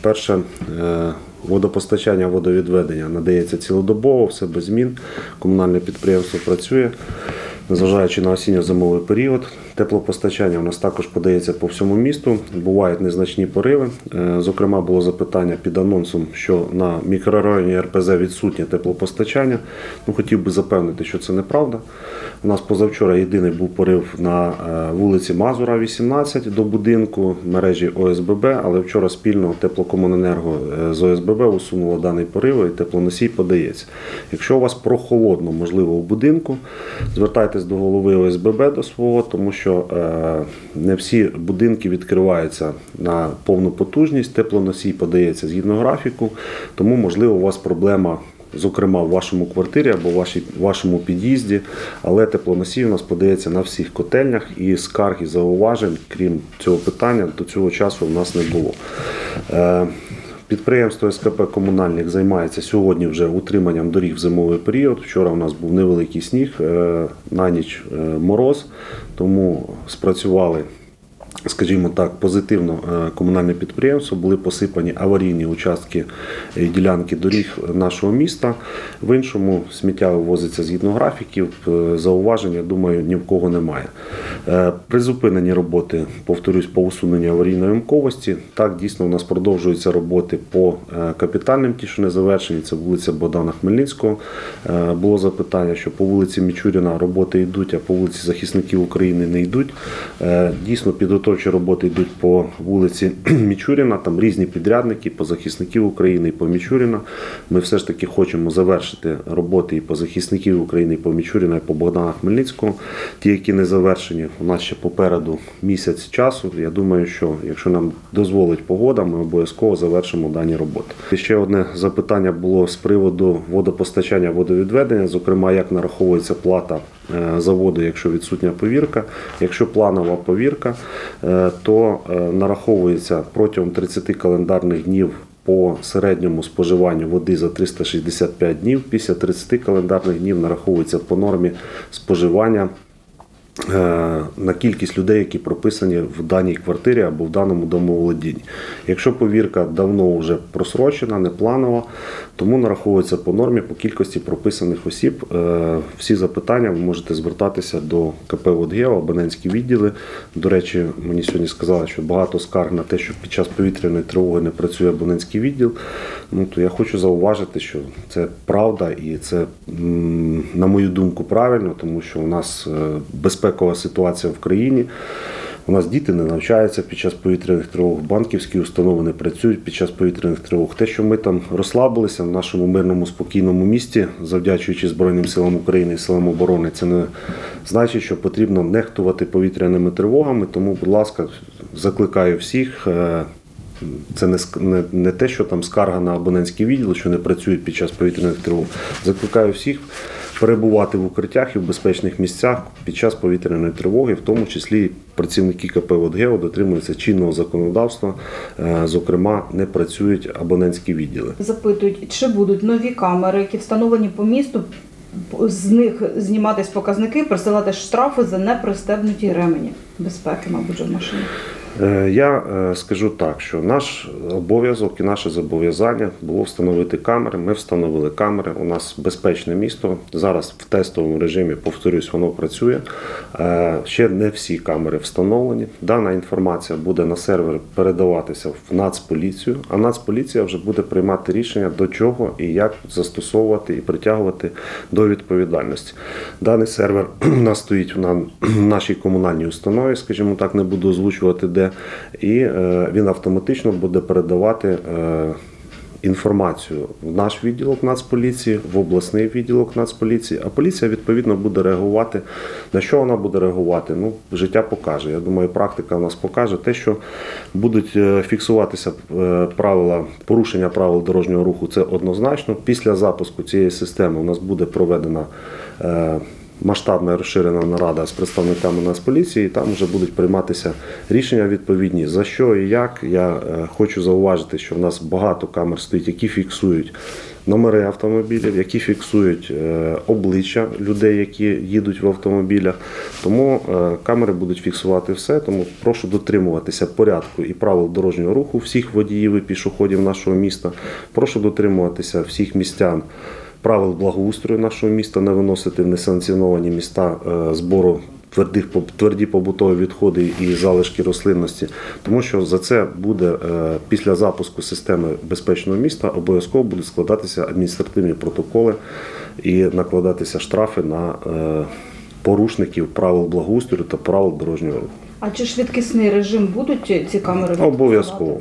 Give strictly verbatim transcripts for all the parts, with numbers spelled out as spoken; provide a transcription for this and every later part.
Перше, водопостачання, водовідведення надається цілодобово, все без змін. Комунальне підприємство працює, незважаючи на осінньо-зимовий період. Теплопостачання у нас також подається по всьому місту, бувають незначні пориви. Зокрема, було запитання під анонсом, що на мікрорайоні Ер Пе Зе відсутнє теплопостачання. Ну, хотів би запевнити, що це неправда. У нас позавчора єдиний був порив на вулиці Мазура, вісімнадцять, до будинку мережі О Ес Бе Бе, але вчора спільно Теплокомуненерго з О Ес Бе Бе усунуло даний порив і теплоносій подається. Якщо у вас прохолодно, можливо, у будинку, звертайтесь до голови О Ес Бе Бе до свого, тому що що не всі будинки відкриваються на повну потужність, теплоносій подається згідно графіку, тому, можливо, у вас проблема, зокрема, в вашому квартирі або в вашому під'їзді, але теплоносій у нас подається на всіх котельнях і скарг і зауважень, крім цього питання, до цього часу в нас не було. Підприємство Ес Ка Пе «Комунальник» займається сьогодні вже утриманням доріг в зимовий період. Вчора у нас був невеликий сніг, на ніч мороз, тому спрацювали, скажімо так, позитивно комунальне підприємство, були посипані аварійні участки і ділянки доріг нашого міста. В іншому сміття вивозиться згідно графіків, зауважень, я думаю, ні в кого немає. Призупинені роботи, повторюсь, по усуненню аварійної ямковості. Так, дійсно, у нас продовжуються роботи по капітальним, ті, що не завершені, це вулиця Богдана Хмельницького. Було запитання, що по вулиці Мічуріна роботи йдуть, а по вулиці Захисників України не йдуть. Дійсно, підготовчі роботи йдуть по вулиці Мічуріна, там різні підрядники, по Захисників України і по Мічуріна. Ми все ж таки хочемо завершити роботи і по Захисників України, і по Мічуріна, і по Богдана Хмельницького. Ті, які не завершені, у нас ще попереду місяць часу. Я думаю, що якщо нам дозволить погода, ми обов'язково завершимо дані роботи. І ще одне запитання було з приводу водопостачання, водовідведення, зокрема, як нараховується плата за воду, якщо відсутня повірка. Якщо планова повірка, то нараховується протягом тридцяти календарних днів по середньому споживанню води за триста шістдесят п'ять днів. Після тридцяти календарних днів нараховується по нормі споживання на кількість людей, які прописані в даній квартирі або в даному домоволодінні. Якщо повірка давно вже просрочена, не планова, тому нараховується по нормі, по кількості прописаних осіб. Всі запитання ви можете звертатися до ка пе «Водгео», абонентські відділи. До речі, мені сьогодні сказали, що багато скарг на те, що під час повітряної тривоги не працює абонентський відділ. Ну, то я хочу зауважити, що це правда і це, на мою думку, правильно, тому що у нас безпекова ситуація в країні. У нас діти не навчаються під час повітряних тривог, банківські установи не працюють під час повітряних тривог. Те, що ми там розслабилися в нашому мирному, спокійному місті, завдячуючи Збройним силам України і силам оборони, це не значить, що потрібно нехтувати повітряними тривогами. Тому, будь ласка, закликаю всіх. Це не, не, не те, що там скарга на абонентський відділ, що не працюють під час повітряних тривог. Закликаю всіх перебувати в укриттях і в безпечних місцях під час повітряної тривоги, в тому числі працівники ка пе «Водгео» дотримуються чинного законодавства, зокрема, не працюють абонентські відділи. Запитують, чи будуть нові камери, які встановлені по місту, з них зніматись показники, присилати штрафи за непристебнуті ремені безпеки, мабуть, в машині. Я скажу так, що наш обов'язок і наше зобов'язання було встановити камери. Ми встановили камери. У нас безпечне місто. Зараз в тестовому режимі, повторюсь, воно працює. Ще не всі камери встановлені. Дана інформація буде на сервер передаватися в Нацполіцію, а Нацполіція вже буде приймати рішення, до чого і як застосовувати і притягувати до відповідальності. Даний сервер у нас стоїть на нашій комунальній установі, скажімо так, не буду озвучувати де, і він автоматично буде передавати інформацію в наш відділок Нацполіції, в обласний відділок Нацполіції, а поліція, відповідно, буде реагувати. На що вона буде реагувати? Ну, життя покаже. Я думаю, практика у нас покаже те, що будуть фіксуватися правила, порушення правил дорожнього руху, це однозначно. Після запуску цієї системи у нас буде проведена масштабна розширена нарада з представниками Нацполіції, і там вже будуть прийматися рішення відповідні, за що і як. Я е, хочу зауважити, що в нас багато камер стоїть, які фіксують номери автомобілів, які фіксують е, обличчя людей, які їдуть в автомобілях. Тому е, камери будуть фіксувати все, тому прошу дотримуватися порядку і правил дорожнього руху всіх водіїв і пішоходів нашого міста. Прошу дотримуватися всіх містян правил благоустрою нашого міста, не виносити в несанкціоновані міста е, збору твердих, тверді побутові відходи і залишки рослинності, тому що за це буде е, після запуску системи безпечного міста обов'язково будуть складатися адміністративні протоколи і накладатися штрафи на е, порушників правил благоустрою та правил дорожнього руху. А чи швидкісний режим будуть ці камери? Обов'язково.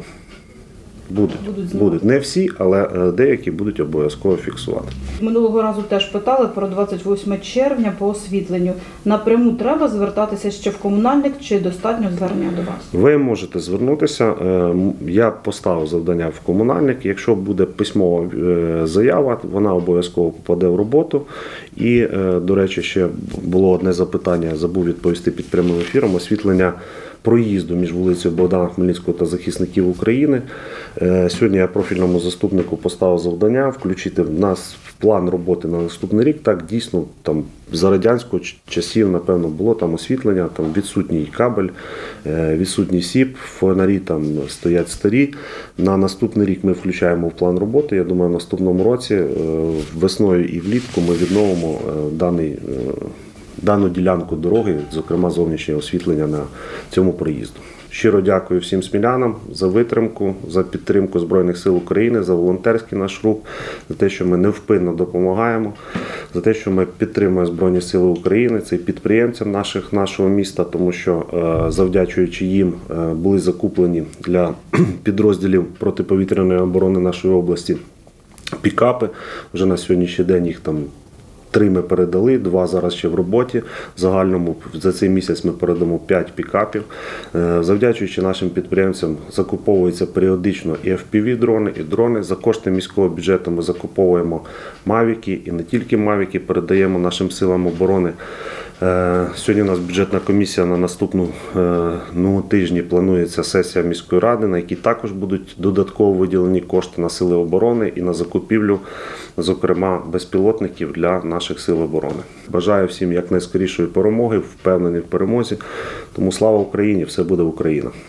Будуть, Будуть знімати. будуть. Не всі, але е, деякі будуть обов'язково фіксувати. Минулого разу теж питали про двадцять восьме червня по освітленню. Напряму треба звертатися ще в комунальник чи достатньо звернення до вас? Ви можете звернутися. е, Я поставив завдання в комунальник. Якщо буде письмова е, заява, вона обов'язково попаде в роботу. І, е, до речі, ще було одне запитання, я забув відповісти під прямим ефіром. Освітлення проїзду між вулицею Богдана Хмельницького та захисників України. Е, Сьогодні я профільному заступнику поставив завдання включити в нас в план роботи на наступний рік. Так, дійсно, там за радянського ч- часів, напевно, було там освітлення, там відсутній кабель, е, відсутній сіп, фонарі там стоять старі. На наступний рік ми включаємо в план роботи. Я думаю, в наступному році е, весною і влітку ми відновимо е, даний е, дану ділянку дороги, зокрема зовнішнє освітлення на цьому проїзду. Щиро дякую всім смілянам за витримку, за підтримку Збройних сил України, за волонтерський наш рух, за те, що ми невпинно допомагаємо, за те, що ми підтримуємо Збройні сили України, це і підприємцям наших, нашого міста, тому що е, завдячуючи їм е, були закуплені для підрозділів протиповітряної оборони нашої області пікапи. Вже на сьогоднішній день їх там три ми передали, два зараз ще в роботі. В загальному за цей місяць ми передамо п'ять пікапів. Е, Завдячуючи нашим підприємцям, закуповуються періодично і еф пі ві-дрони, і дрони. За кошти міського бюджету ми закуповуємо мавіки, і не тільки мавіки, передаємо нашим силам оборони. Е, Сьогодні у нас бюджетна комісія на наступну е, ну, тижні планується сесія міської ради, на якій також будуть додатково виділені кошти на сили оборони і на закупівлю, зокрема, безпілотників для наших сил оборони. Бажаю всім якнайскорішої перемоги, впевнений в перемозі. Тому слава Україні, все буде Україна.